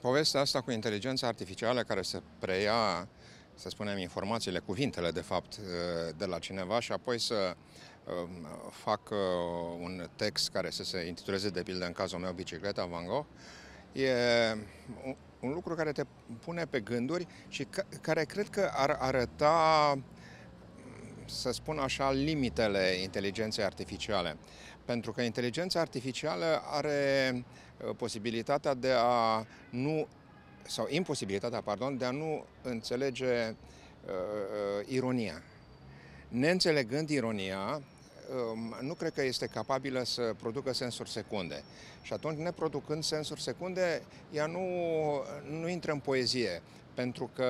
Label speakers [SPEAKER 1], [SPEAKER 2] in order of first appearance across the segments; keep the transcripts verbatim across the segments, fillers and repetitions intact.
[SPEAKER 1] povestea asta cu inteligența artificială care se preia, să spunem, informațiile, cuvintele, de fapt, de la cineva și apoi să facă un text care să se intituleze, de pildă, în cazul meu, Bicicleta Van Gogh, e un lucru care te pune pe gânduri și care cred că ar arăta, să spun așa, limitele inteligenței artificiale. Pentru că inteligența artificială are posibilitatea de a nu, sau imposibilitatea, pardon, de a nu înțelege uh, ironia. Neînțelegând ironia, nu cred că este capabilă să producă sensuri secunde. Și atunci, neproducând sensuri secunde, ea nu, nu intră în poezie. Pentru că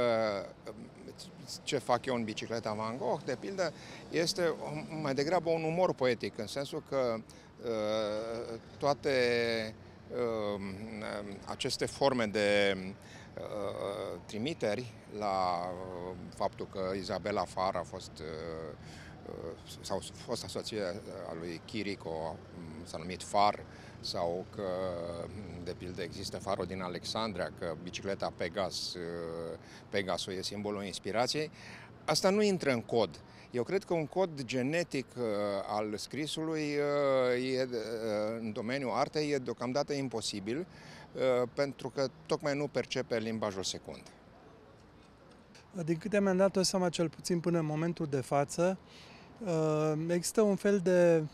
[SPEAKER 1] ce fac eu în Bicicleta Van Gogh, de pildă, este mai degrabă un umor poetic, în sensul că uh, toate uh, aceste forme de uh, trimiteri la uh, faptul că Isabela Far a fost uh, sau fosta soție a lui Chirico, s-a numit Far, sau că, de pildă, există farul din Alexandria, că bicicleta Pegas, Pegasul e simbolul inspirației. Asta nu intră în cod. Eu cred că un cod genetic al scrisului e, în domeniul artei e deocamdată imposibil, pentru că tocmai nu percepe limbajul secund.
[SPEAKER 2] Din câte mi-am dat o seama, cel puțin până în momentul de față, există un fel de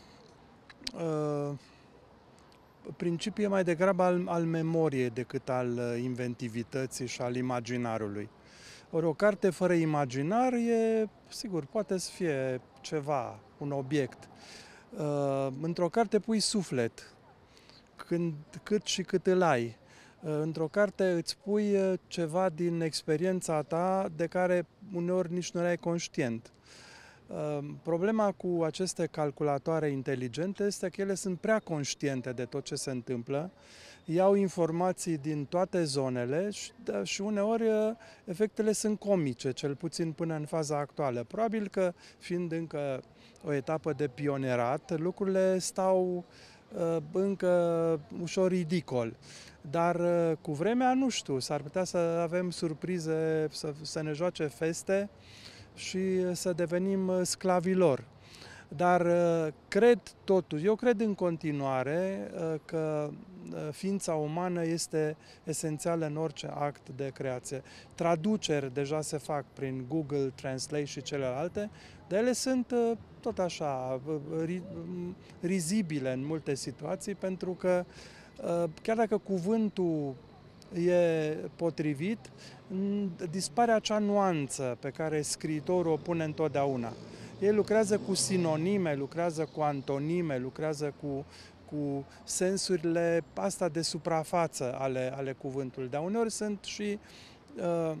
[SPEAKER 2] uh, principiu mai degrabă al, al memoriei decât al inventivității și al imaginarului. Ori o carte fără imaginar e, sigur, poate să fie ceva, un obiect. Uh, într-o carte pui suflet, când, cât și cât îl ai. Uh, într-o carte îți pui ceva din experiența ta de care uneori nici nu erai conștient. Problema cu aceste calculatoare inteligente este că ele sunt prea conștiente de tot ce se întâmplă, iau informații din toate zonele și, și uneori efectele sunt comice, cel puțin până în faza actuală. Probabil că, fiind încă o etapă de pionierat, lucrurile stau încă ușor ridicol. Dar cu vremea, nu știu, s-ar putea să avem surprize, să, să ne joace feste și să devenim sclavilor. Dar cred totuși, eu cred în continuare că ființa umană este esențială în orice act de creație. Traduceri deja se fac prin Google Translate și celelalte, dar ele sunt tot așa rizibile în multe situații, pentru că chiar dacă cuvântul e potrivit, dispare acea nuanță pe care scriitorul o pune întotdeauna. El lucrează cu sinonime, lucrează cu antonime, lucrează cu, cu sensurile astea de suprafață ale, ale cuvântului. Dar uneori sunt și, uh,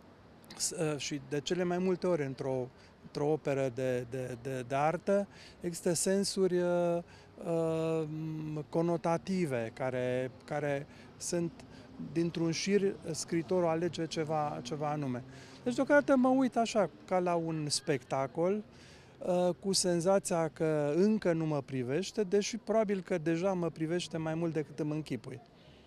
[SPEAKER 2] și de cele mai multe ori într-o într-o operă de, de, de, de artă, există sensuri uh, uh, conotative care, care sunt dintr-un șir, scriitorul alege ceva, ceva anume. Deci deocamdată mă uit așa, ca la un spectacol, cu senzația că încă nu mă privește, deși probabil că deja mă privește mai mult decât îmi închipui.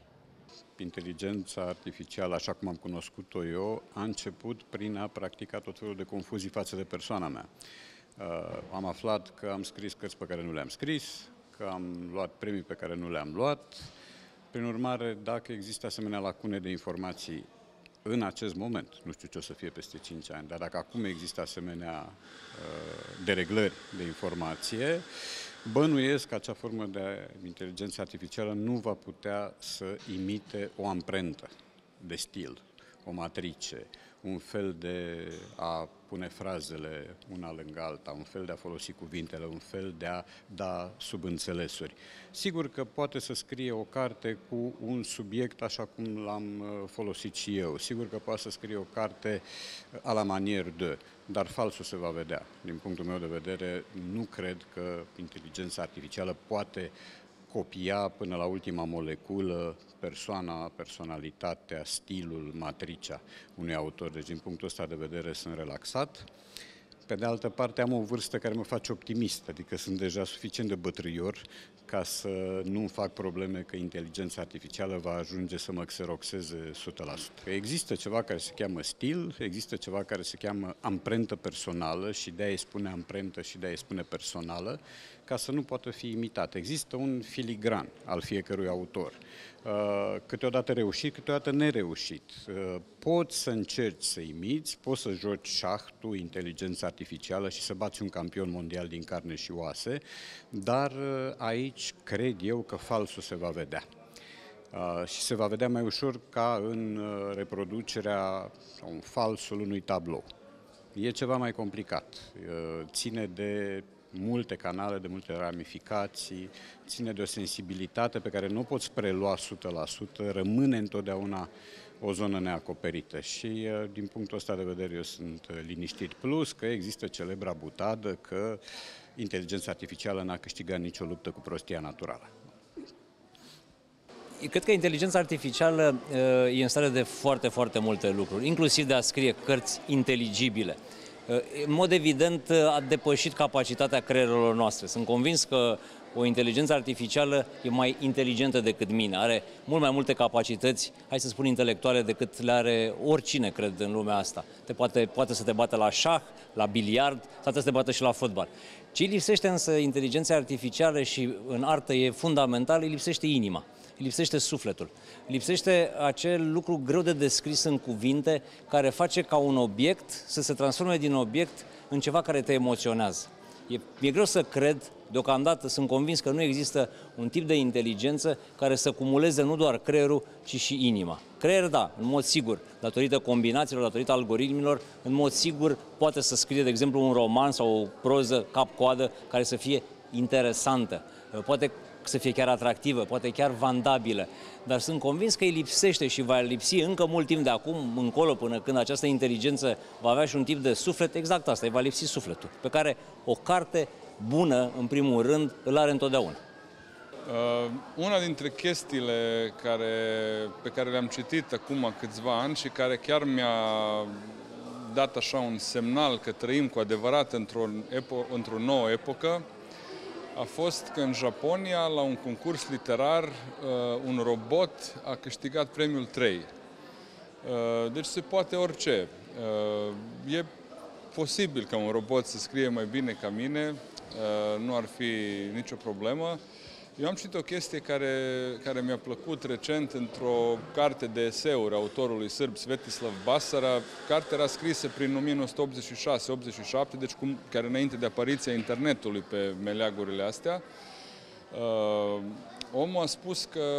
[SPEAKER 3] Inteligența artificială, așa cum am cunoscut-o eu, a început prin a practica tot felul de confuzii față de persoana mea. Am aflat că am scris cărți pe care nu le-am scris, că am luat premii pe care nu le-am luat. Prin urmare, dacă există asemenea lacune de informații în acest moment, nu știu ce o să fie peste cinci ani, dar dacă acum există asemenea uh, dereglări de informație, bănuiesc că acea formă de inteligență artificială nu va putea să imite o amprentă de stil, o matrice, un fel de a pune frazele una lângă alta, un fel de a folosi cuvintele, un fel de a da subînțelesuri. Sigur că poate să scrie o carte cu un subiect așa cum l-am folosit și eu. Sigur că poate să scrie o carte a la manier de, dar falsul se va vedea. Din punctul meu de vedere, nu cred că inteligența artificială poate copia până la ultima moleculă persoana, personalitatea, stilul, matricea unui autor. Deci, din punctul ăsta de vedere, sunt relaxat. Pe de altă parte, am o vârstă care mă face optimist, adică sunt deja suficient de bătrâior ca să nu fac probleme că inteligența artificială va ajunge să mă xeroxeze o sută la sută. Există ceva care se cheamă stil, există ceva care se cheamă amprentă personală și de-aia îi spune amprentă și de-aia îi spune personală, ca să nu poată fi imitat. Există un filigran al fiecărui autor. Câteodată reușit, câteodată nereușit. Poți să încerci să imiți, poți să joci șah, tu, inteligența artificială, și să bați un campion mondial din carne și oase, dar aici cred eu că falsul se va vedea. Și se va vedea mai ușor ca în reproducerea sau în falsul unui tablou. E ceva mai complicat. Ține de multe canale, de multe ramificații, ține de o sensibilitate pe care nu o poți prelua o sută la sută, rămâne întotdeauna o zonă neacoperită și din punctul ăsta de vedere eu sunt liniștit. Plus că există celebra butadă că inteligența artificială n-a câștigat nicio luptă cu prostia naturală.
[SPEAKER 4] Cred că inteligența artificială e în stare de foarte, foarte multe lucruri, inclusiv de a scrie cărți inteligibile. În mod evident, a depășit capacitatea creierelor noastre. Sunt convins că o inteligență artificială e mai inteligentă decât mine, are mult mai multe capacități, hai să spun, intelectuale decât le are oricine, cred, în lumea asta. Te poate, poate să te bată la șah, la biliard, sau să te bată și la fotbal. Ce îi lipsește însă inteligența artificială și în artă e fundamental, îi lipsește inima. Îi lipsește sufletul, îi lipsește acel lucru greu de descris în cuvinte care face ca un obiect să se transforme din obiect în ceva care te emoționează. E, e greu să cred, deocamdată sunt convins că nu există un tip de inteligență care să cumuleze nu doar creierul, ci și inima. Creier, da, în mod sigur, datorită combinațiilor, datorită algoritmilor, în mod sigur poate să scrie, de exemplu, un roman sau o proză cap-coadă care să fie interesantă. Poate să fie chiar atractivă, poate chiar vandabilă, dar sunt convins că îi lipsește și va lipsi încă mult timp de acum încolo, până când această inteligență va avea și un tip de suflet, exact asta, îi va lipsi sufletul, pe care o carte bună, în primul rând, îl are întotdeauna.
[SPEAKER 5] Uh, una dintre chestiile care, pe care le-am citit acum câțiva ani și care chiar mi-a dat așa un semnal că trăim cu adevărat într-o, epo- într-o nouă epocă, a fost că în Japonia, la un concurs literar, un robot a câștigat premiul trei. Deci se poate orice. E posibil ca un robot să scrie mai bine ca mine, nu ar fi nicio problemă. Eu am citit o chestie care, care mi-a plăcut recent într-o carte de eseuri autorului sârb Svetislav Basara. Cartea era scrisă prin o mie nouă sute optzeci și șase optzeci și șapte, deci cum, chiar înainte de apariția internetului pe meleagurile astea. Uh, omul a spus că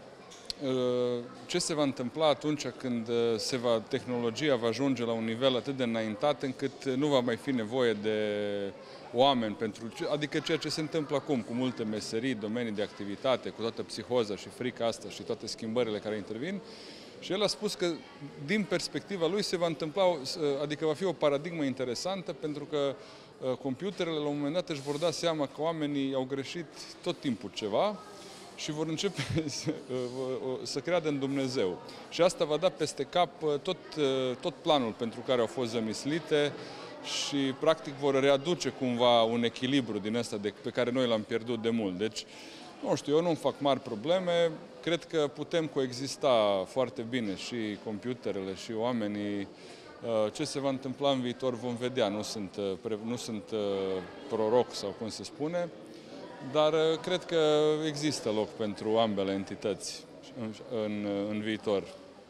[SPEAKER 5] uh, ce se va întâmpla atunci când se va, tehnologia va ajunge la un nivel atât de înaintat încât nu va mai fi nevoie de oameni, pentru, adică ceea ce se întâmplă acum cu multe meserii, domenii de activitate, cu toată psihoza și frica asta și toate schimbările care intervin. Și el a spus că din perspectiva lui se va întâmpla, adică va fi o paradigmă interesantă, pentru că computerele la un moment dat își vor da seama că oamenii au greșit tot timpul ceva și vor începe să, să creadă în Dumnezeu. Și asta va da peste cap tot, tot planul pentru care au fost zămislite și practic vor readuce cumva un echilibru din ăsta de, pe care noi l-am pierdut de mult. Deci, nu știu, eu nu-mi fac mari probleme, cred că putem coexista foarte bine și computerele și oamenii. Ce se va întâmpla în viitor vom vedea, nu sunt, nu sunt proroc sau cum se spune, dar cred că există loc pentru ambele entități în, în, în viitor.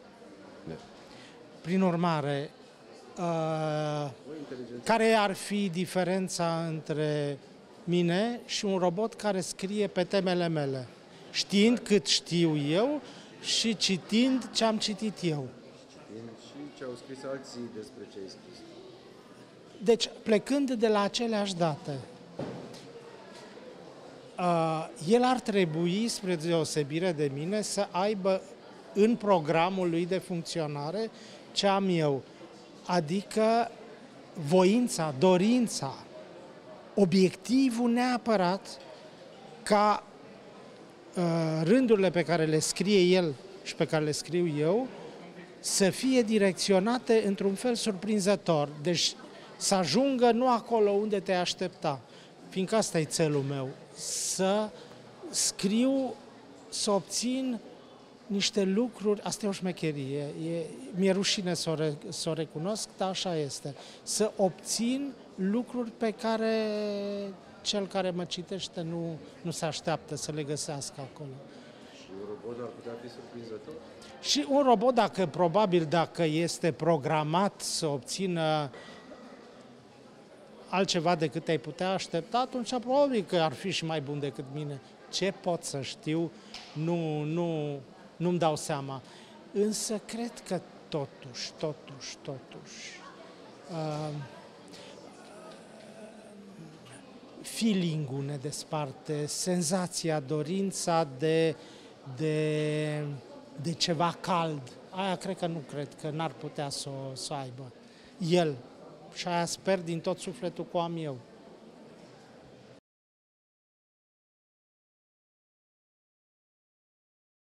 [SPEAKER 6] Prin urmare, Uh, care ar fi diferența între mine și un robot care scrie pe temele mele, știind cât știu eu și citind ce am citit eu?
[SPEAKER 7] Și ce au scris alții despre ce ai scris.
[SPEAKER 6] Deci, plecând de la aceleași date, uh, el ar trebui, spre deosebire de mine, să aibă în programul lui de funcționare ce am eu. Adică voința, dorința, obiectivul neapărat ca uh, rândurile pe care le scrie el și pe care le scriu eu să fie direcționate într-un fel surprinzător. Deci să ajungă nu acolo unde te aștepta, fiindcă asta e țelul meu, să scriu, să obțin niște lucruri, asta e o șmecherie, e, mi-e rușine să o, re, să o recunosc, dar așa este, să obțin lucruri pe care cel care mă citește nu, nu se așteaptă să le găsească acolo.
[SPEAKER 7] Și un robot ar putea fi surprinzător?
[SPEAKER 6] Și un robot, dacă probabil dacă este programat să obțină altceva decât ai putea aștepta, atunci probabil că ar fi și mai bun decât mine. Ce pot să știu, nu, nu, nu-mi dau seama. Însă cred că totuși, totuși, totuși, uh, feeling-ul ne desparte, senzația, dorința de, de, de ceva cald. Aia cred că nu cred că n-ar putea să o să aibă el. Și aia sper din tot sufletul că o am eu.